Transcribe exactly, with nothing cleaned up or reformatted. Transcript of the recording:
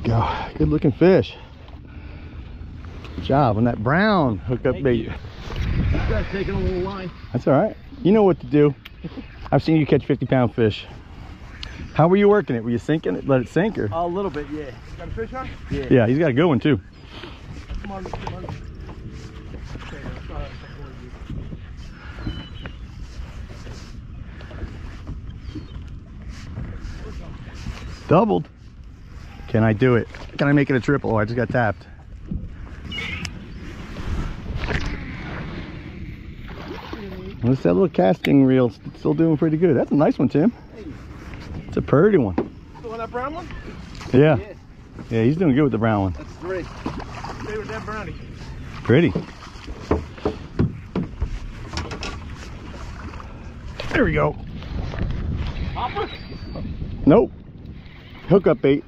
go. Good looking fish. Good job on that brown hookup Thank bait. You. You guys taking a little line. That's all right. You know what to do. I've seen you catch fifty pound fish. How were you working it? Were you sinking it? Let it sink or? A little bit, yeah. You got a fish on? Yeah. Yeah, he's got a good one too. Come on, come on. Okay, I'll try it. Doubled. Can I do it? Can I make it a triple? Oh, I just got tapped. What's that little casting reel? Still doing pretty good. That's a nice one, Tim. It's a pretty one. The one, that brown one? Yeah. Yeah. Yeah, he's doing good with the brown one. That's three. Stay with that brownie. Pretty. There we go. Hopper? Nope. Hookup bait.